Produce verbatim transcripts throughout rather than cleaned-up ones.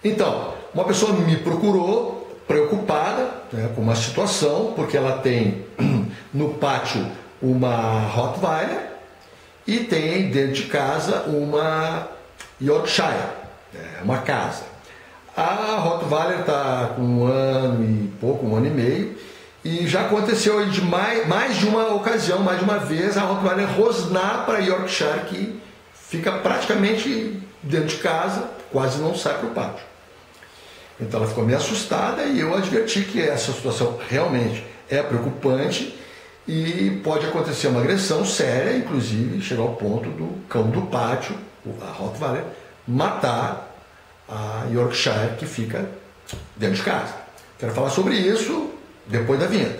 Então, uma pessoa me procurou preocupada, né, com uma situação, porque ela tem no pátio uma Rottweiler e tem dentro de casa uma Yorkshire, né, uma casa. A Rottweiler está com um ano e pouco, um ano e meio, e já aconteceu de mais, mais de uma ocasião, mais de uma vez, a Rottweiler rosnar para a Yorkshire, que fica praticamente dentro de casa, quase não sai para o pátio. Então ela ficou meio assustada e eu adverti que essa situação realmente é preocupante e pode acontecer uma agressão séria, inclusive chegar ao ponto do cão do pátio, a Rottweiler, matar a Yorkshire que fica dentro de casa. Quero falar sobre isso depois da vinheta.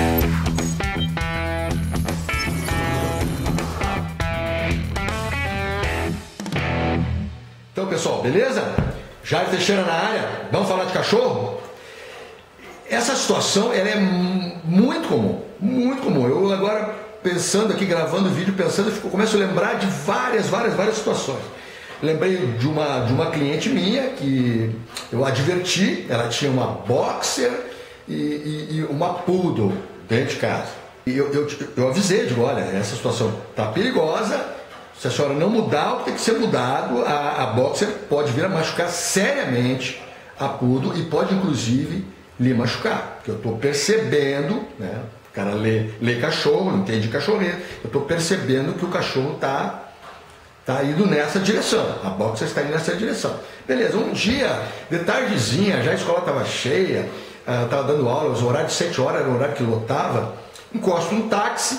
Então, pessoal, beleza? Jair Teixeira na área, vamos falar de cachorro? Essa situação ela é muito comum, muito comum. Eu agora, pensando aqui, gravando o vídeo, pensando, eu começo a lembrar de várias, várias, várias situações. Lembrei de uma, de uma cliente minha que eu adverti, ela tinha uma boxer e, e, e uma poodle dentro de casa. E eu, eu, eu avisei, digo, olha, essa situação está perigosa, se a senhora não mudar, o que tem que ser mudado, a, a boxer pode vir a machucar seriamente a poodle e pode inclusive lhe machucar, porque eu estou percebendo, né, o cara lê, lê cachorro, não entende cachorreiro, eu estou percebendo que o cachorro está tá indo nessa direção, a boxer está indo nessa direção. Beleza, um dia, de tardezinha, já a escola estava cheia, estava uh, dando aula, os horários de sete horas era o horário que lotava, encosto um táxi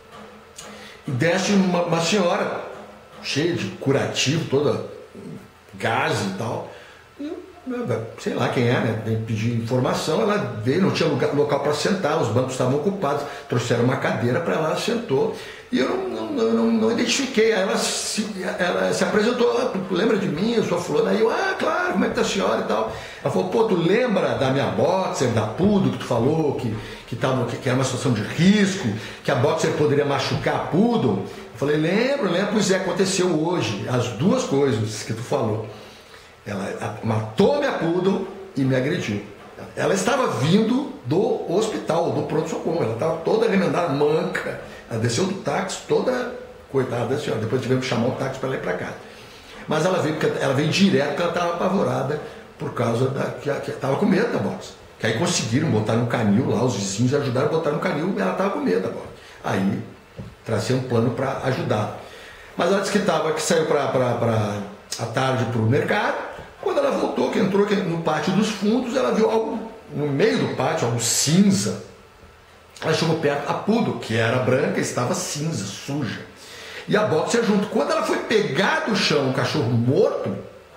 e desce uma, uma senhora cheia de curativo, toda gás e tal. E, sei lá quem é, né? Vem pedir informação, ela veio, não tinha lugar, local para sentar, os bancos estavam ocupados, trouxeram uma cadeira para ela, ela sentou. E eu não, não, não, não identifiquei, ela se, ela se apresentou, ah, tu lembra de mim, eu sou fulana, aí eu, ah, claro, como é que tá a senhora e tal. Ela falou, pô, tu lembra da minha boxer, da poodle que tu falou, que, que, tava, que, que era uma situação de risco, que a boxer poderia machucar a poodle? Eu falei, lembro, lembro, pois é, aconteceu hoje, as duas coisas que tu falou. Ela matou minha poodle e me agrediu. Ela estava vindo do hospital, do pronto-socorro, ela estava toda remendada, manca. Ela desceu do táxi, toda coitada da senhora. Depois tivemos que chamar o táxi para ela ir para casa. Mas ela veio, porque ela veio direto, porque ela estava apavorada por causa da. que estava com medo da boxe. Que aí conseguiram botar no canil lá, os vizinhos ajudaram a botar no canil e ela estava com medo da boxe. Aí tracei um plano para ajudar. Mas ela disse que, tava, que saiu para a tarde para o mercado. Quando ela voltou, que entrou no pátio dos fundos, ela viu algo no meio do pátio, algo cinza. Ela chegou perto, a poodle, que era branca, estava cinza, suja. E a boxer junto. Quando ela foi pegar do chão o cachorro morto,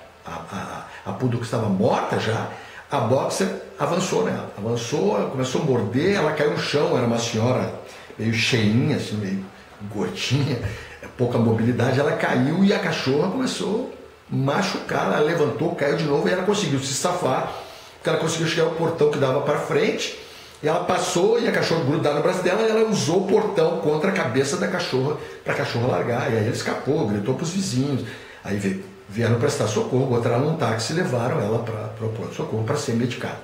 a, a, a poodle que estava morta já, a boxer avançou nela. Avançou, ela começou a morder, ela caiu no chão, era uma senhora meio cheinha, assim, meio gordinha, pouca mobilidade, ela caiu e a cachorra começou a machucar, ela levantou, caiu de novo e ela conseguiu se safar, porque ela conseguiu chegar ao portão que dava para frente. E ela passou e a cachorra grudada no braço dela e ela usou o portão contra a cabeça da cachorra para a cachorra largar. E aí ela escapou, gritou para os vizinhos. Aí veio, vieram prestar socorro, botaram ela num táxi e levaram ela para o pronto-socorro para ser medicada.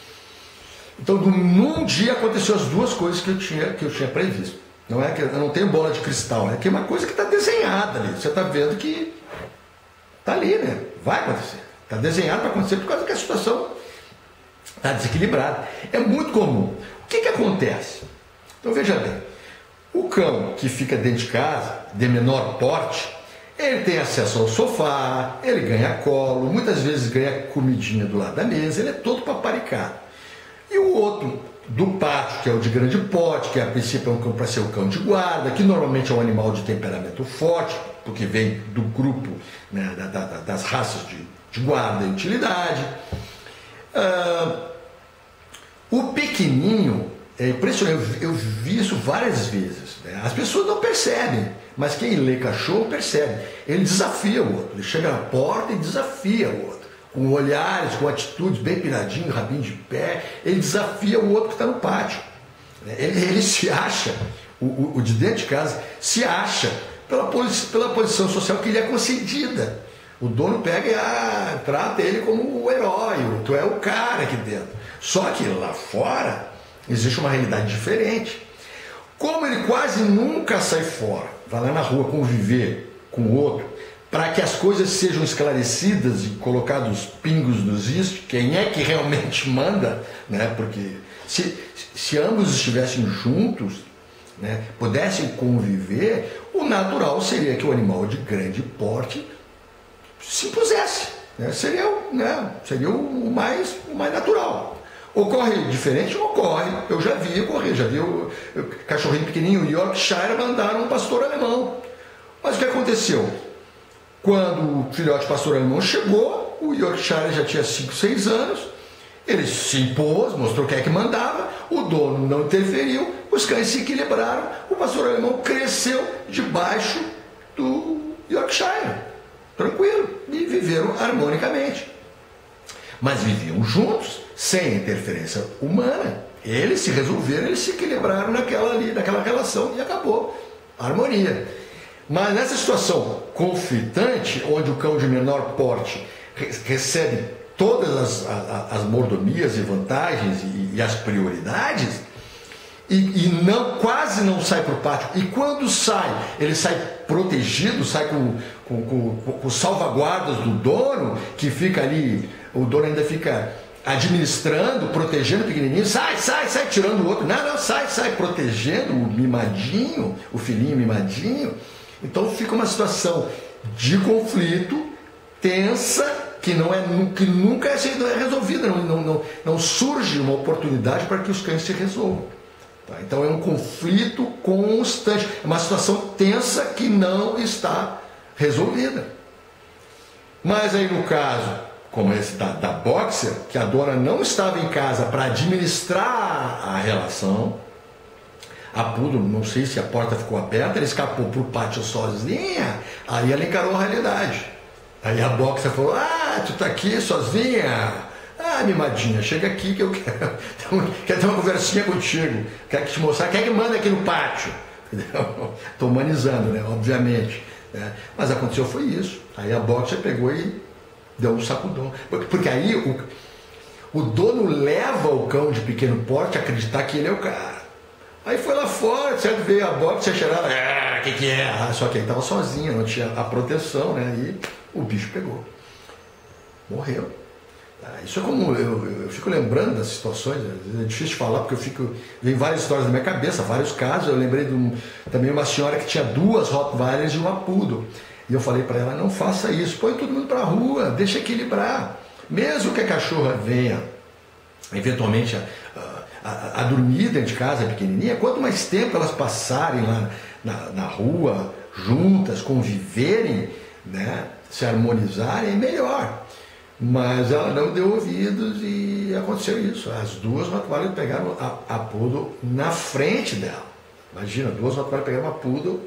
Então, num dia aconteceu as duas coisas que eu tinha, que eu tinha previsto. Não é que eu não tenho bola de cristal, é que é uma coisa que está desenhada ali. Você está vendo que está ali, né? Vai acontecer. Está desenhado para acontecer por causa que a situação está desequilibrada. É muito comum. O que, que acontece? Então veja bem, o cão que fica dentro de casa, de menor porte, ele tem acesso ao sofá, ele ganha colo, muitas vezes ganha comidinha do lado da mesa, ele é todo paparicado. E o outro do pátio, que é o de grande porte, que a princípio é um cão para ser o cão de guarda, que normalmente é um animal de temperamento forte, porque vem do grupo, né, da, da, das raças de, de guarda e utilidade. Uh, o pequenininho, é impressionante, eu, eu vi isso várias vezes, né? As pessoas não percebem, mas quem lê cachorro percebe. Ele desafia o outro, ele chega na porta e desafia o outro, com olhares, com atitudes, bem piradinho, rabinho de pé, ele desafia o outro que está no pátio. Ele, ele se acha, o, o, o de dentro de casa, se acha pela, pela posição social que lhe é concedida. O dono pega e ah, trata ele como o herói, tu é o cara aqui dentro. Só que lá fora existe uma realidade diferente. Como ele quase nunca sai fora, vai lá na rua conviver com o outro, para que as coisas sejam esclarecidas e colocados pingos nos is, quem é que realmente manda, né? Porque se, se ambos estivessem juntos, né, pudessem conviver, o natural seria que o animal de grande porte se impusesse, né? Seria, né, seria o, mais, o mais natural. Ocorre diferente? Ocorre. Eu já vi ocorrer, já vi o, o cachorrinho pequenininho, o Yorkshire, mandaram um pastor alemão. Mas o que aconteceu? Quando o filhote pastor alemão chegou, o Yorkshire já tinha cinco, seis anos, ele se impôs, mostrou quem é que mandava, o dono não interferiu, os cães se equilibraram, o pastor alemão cresceu debaixo do Yorkshire, tranquilo, e viveram harmonicamente. Mas viviam juntos, sem interferência humana. Eles se resolveram, eles se equilibraram naquela, ali, naquela relação e acabou a harmonia. Mas nessa situação conflitante, onde o cão de menor porte recebe todas as, as, as mordomias e vantagens e, e as prioridades, e, e não, quase não sai para o pátio, e quando sai, ele sai protegido, sai com, com, com, com salvaguardas do dono, que fica ali, o dono ainda fica administrando, protegendo o pequenininho, sai, sai, sai, tirando o outro, não, não, sai, sai, protegendo o mimadinho, o filhinho mimadinho. Então fica uma situação de conflito, tensa, que, não é, que nunca é resolvida, não, não, não, não surge uma oportunidade para que os cães se resolvam. Tá? Então é um conflito constante, é uma situação tensa que não está resolvida. Mas aí no caso, como esse da, da boxer, que a dona não estava em casa para administrar a relação, a poodle, não sei se a porta ficou aberta, ele escapou para o pátio sozinha, aí ela encarou a realidade. Aí a boxer falou, ah, tu tá aqui sozinha? Ah, mimadinha, chega aqui que eu quero, quero ter uma conversinha contigo, quero te mostrar quem é que manda aqui no pátio. Estou humanizando, né? Obviamente. Né? Mas aconteceu foi isso. Aí a boxer pegou e deu um sacudão. Porque aí o, o dono leva o cão de pequeno porte a acreditar que ele é o cara. Aí foi lá fora, certo? Veio a boxer cheirava, ah, o que que é? Ah, só que ele estava sozinho, não tinha a proteção, né? E o bicho pegou. Morreu. Isso é como, eu, eu fico lembrando das situações, é difícil de falar porque eu fico, vem várias histórias na minha cabeça, vários casos. Eu lembrei de um, também uma senhora que tinha duas Rottweilers e uma Poodle. E eu falei para ela, não faça isso, põe todo mundo para a rua, deixa equilibrar. Mesmo que a cachorra venha, eventualmente, a, a, a dormir dentro de casa, pequenininha, quanto mais tempo elas passarem lá na, na rua, juntas, conviverem, né, se harmonizarem, melhor. Mas ela não deu ouvidos e aconteceu isso. As duas Rottweilers pegaram a, a Poodle na frente dela. Imagina, duas Rottweilers pegaram a Poodle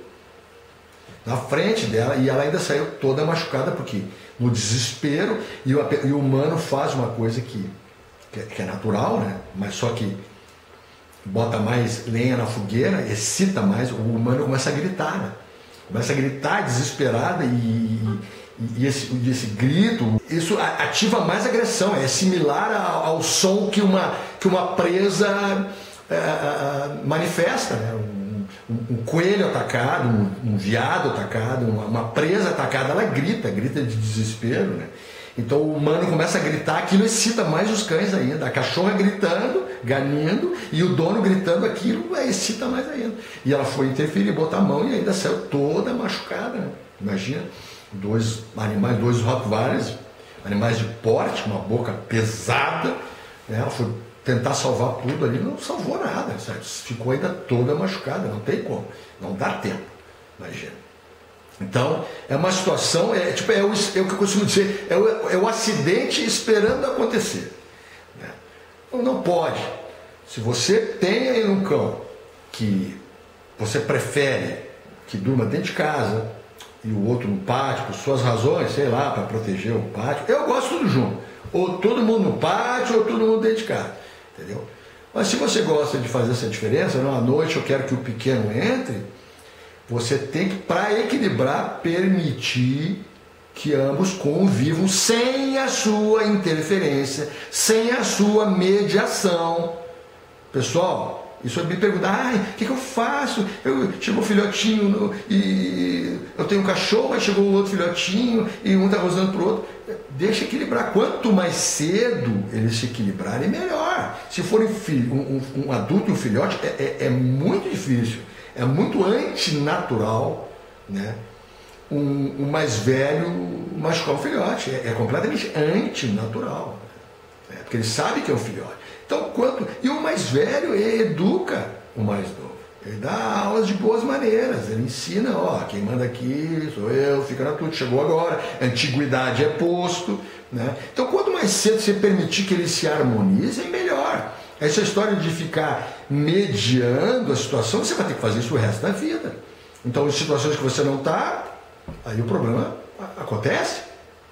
na frente dela e ela ainda saiu toda machucada, porque no desespero, e o, e o humano faz uma coisa que, que, é, que é natural, né? Mas só que bota mais lenha na fogueira, excita mais, o humano começa a gritar, né? Começa a gritar desesperada e... E esse, esse grito, isso ativa mais agressão, é similar ao, ao som que uma, que uma presa é, é, manifesta, né? um, um, um coelho atacado, um, um veado atacado, uma, uma presa atacada, ela grita, grita de desespero, né? Então o humano começa a gritar, aquilo excita mais os cães ainda, a cachorra gritando, ganindo, e o dono gritando, aquilo é, excita mais ainda. E ela foi interferir, botar a mão e ainda saiu toda machucada, né? Imagina. Dois animais, dois Rottweilers, animais de porte, uma boca pesada, né? Ela foi tentar salvar tudo ali, não salvou nada, certo? Ficou ainda toda machucada, não tem como, não dá tempo, imagina. Então, é uma situação, é, tipo, é, o, é o que eu costumo dizer, é o, é o acidente esperando acontecer. Né? Então, não pode. Se você tem aí um cão que você prefere que durma dentro de casa, e o outro no pátio, por suas razões, sei lá, para proteger o pátio. Eu gosto tudo junto. Ou todo mundo no pátio, ou todo mundo dentro de casa. Entendeu? Mas se você gosta de fazer essa diferença, não, à noite eu quero que o pequeno entre, você tem que, para equilibrar, permitir que ambos convivam sem a sua interferência, sem a sua mediação. Pessoal, isso é me perguntar, ai, o que, que eu faço? Eu, chegou um filhotinho no, e eu tenho um cachorro, aí chegou um outro filhotinho e um está rosnando para o outro. Deixa equilibrar. Quanto mais cedo eles se equilibrarem, melhor. Se forem um, um, um adulto e um filhote, é, é, é muito difícil, é muito antinatural, né? Um, um mais velho machucar um filhote. É, é completamente antinatural, né? Porque ele sabe que é um filhote. Então, quanto... E o mais velho educa o mais novo. Ele dá aulas de boas maneiras. Ele ensina, ó, quem manda aqui sou eu, fica na tua, chegou agora, antiguidade é posto, né? Então, quanto mais cedo você permitir que eles se harmonizem, melhor. Essa história de ficar mediando a situação, você vai ter que fazer isso o resto da vida. Então, em situações que você não está, aí o problema acontece.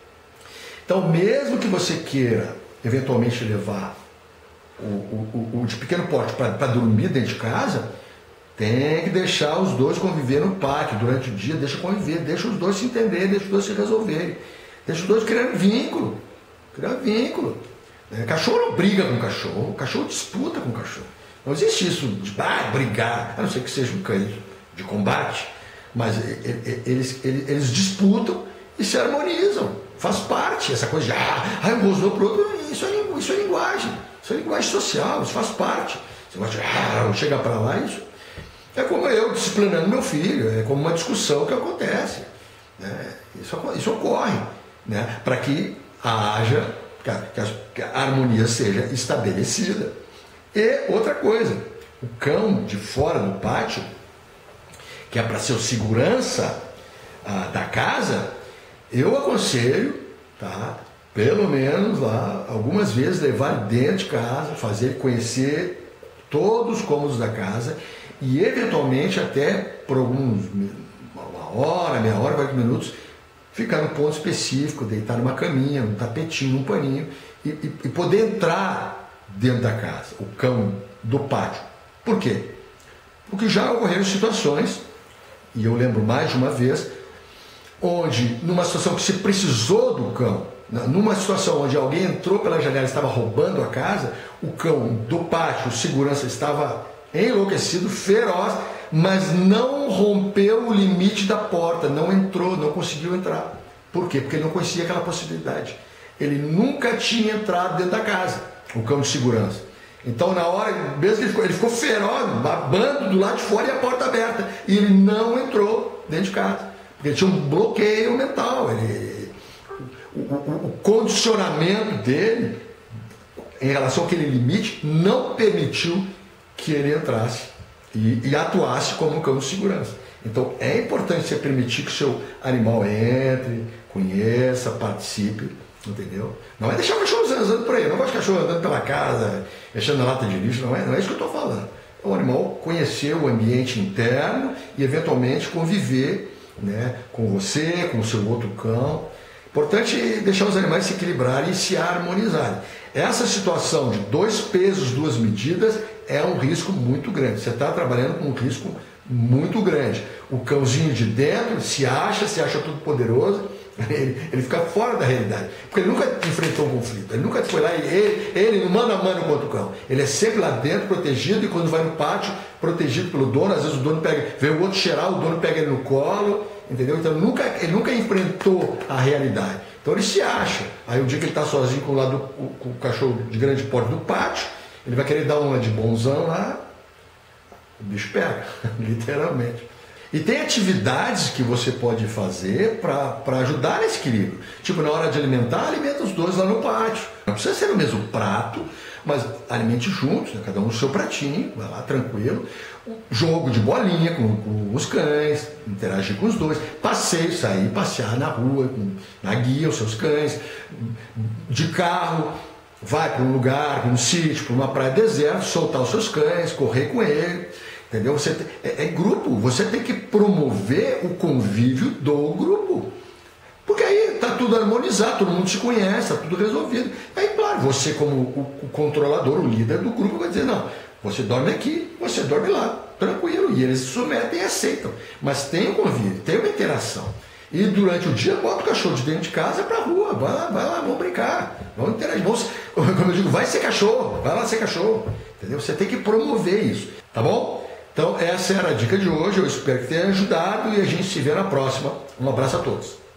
Então, mesmo que você queira, eventualmente, levar o, o, o, o de pequeno porte para dormir dentro de casa, tem que deixar os dois conviver no pátio durante o dia, deixa conviver, deixa os dois se entenderem, deixa os dois se resolverem, deixa os dois criando vínculo, criar vínculo. É, cachorro não briga com cachorro, cachorro disputa com cachorro. Não existe isso de ah, brigar, a não ser que seja um cães de combate, mas eles, eles, eles disputam e se harmonizam, faz parte, essa coisa de ah, ah eu gozou pro outro, isso é, isso é linguagem, isso é linguagem social, isso faz parte. Você gosta de ah, chegar para lá, isso é como eu disciplinando meu filho, é como uma discussão que acontece, né? Isso, isso ocorre, né? Para que haja, que a, que, a, que a harmonia seja estabelecida. E outra coisa, o cão de fora do pátio, que é para ser o segurança ah, da casa, eu aconselho, tá? Pelo menos lá, algumas vezes levar dentro de casa, fazer ele conhecer todos os cômodos da casa e eventualmente até por alguns, uma hora, meia hora, quarenta minutos, ficar no ponto específico, deitar numa caminha, num tapetinho, num paninho e, e, e poder entrar dentro da casa, o cão do pátio. Por quê? Porque já ocorreram situações, e eu lembro mais de uma vez, onde numa situação que se precisou do cão, numa situação onde alguém entrou pela janela e estava roubando a casa, o cão do pátio, o segurança, estava enlouquecido, feroz, mas não rompeu o limite da porta, não entrou, não conseguiu entrar. Por quê? Porque ele não conhecia aquela possibilidade. Ele nunca tinha entrado dentro da casa, o cão de segurança. Então, na hora, mesmo que ele ficou, ele ficou feroz, babando do lado de fora e a porta aberta. E ele não entrou dentro de casa, porque ele tinha um bloqueio mental. Ele, o, o, o condicionamento dele, em relação àquele limite, não permitiu que ele entrasse e, e atuasse como um cão de segurança. Então, é importante você permitir que o seu animal entre, conheça, participe. Entendeu? Não é deixar o cachorro andando por aí. Eu não gosto de cachorro andando pela casa, mexendo na lata de lixo, não é, não é isso que eu estou falando. É o animal conhecer o ambiente interno e eventualmente conviver, né, com você, com o seu outro cão. Importante deixar os animais se equilibrarem e se harmonizarem. Essa situação de dois pesos, duas medidas é um risco muito grande. Você está trabalhando com um risco muito grande. O cãozinho de dentro se acha, se acha todo poderoso. Ele, ele fica fora da realidade, porque ele nunca enfrentou um conflito, ele nunca foi lá e ele, ele não mano a mano contra o cão, ele é sempre lá dentro, protegido, e quando vai no pátio, protegido pelo dono. Às vezes o dono pega, vê o outro cheirar, o dono pega ele no colo, entendeu? Então ele nunca, ele nunca enfrentou a realidade, então ele se acha. Aí o dia que ele está sozinho com o, lado, com o cachorro de grande porte do pátio, ele vai querer dar uma de bonzão lá, o bicho pega, literalmente. E tem atividades que você pode fazer para ajudar nesse equilíbrio. Tipo, na hora de alimentar, alimenta os dois lá no pátio. Não precisa ser o mesmo prato, mas alimente juntos, né? Cada um no seu pratinho, vai lá tranquilo. Jogo de bolinha com, com os cães, interagir com os dois. Passeio, sair, passear na rua, com, na guia, os seus cães. De carro, vai para um lugar, para um sítio, para uma praia deserta, soltar os seus cães, correr com ele. Entendeu? Você tem, é, é grupo, você tem que promover o convívio do grupo. Porque aí está tudo harmonizado, todo mundo se conhece, está tudo resolvido. Aí, claro, você como o, o controlador, o líder do grupo, vai dizer, não, você dorme aqui, você dorme lá, tranquilo. E eles se submetem e aceitam. Mas tem um convívio, tem uma interação. E durante o dia, bota o cachorro de dentro de casa para a rua, vai lá, vai lá, vamos brincar, vamos interagir, vamos, como eu digo, vai ser cachorro, vai lá ser cachorro, entendeu? Você tem que promover isso, tá bom? Então essa era a dica de hoje, eu espero que tenha ajudado e a gente se vê na próxima. Um abraço a todos.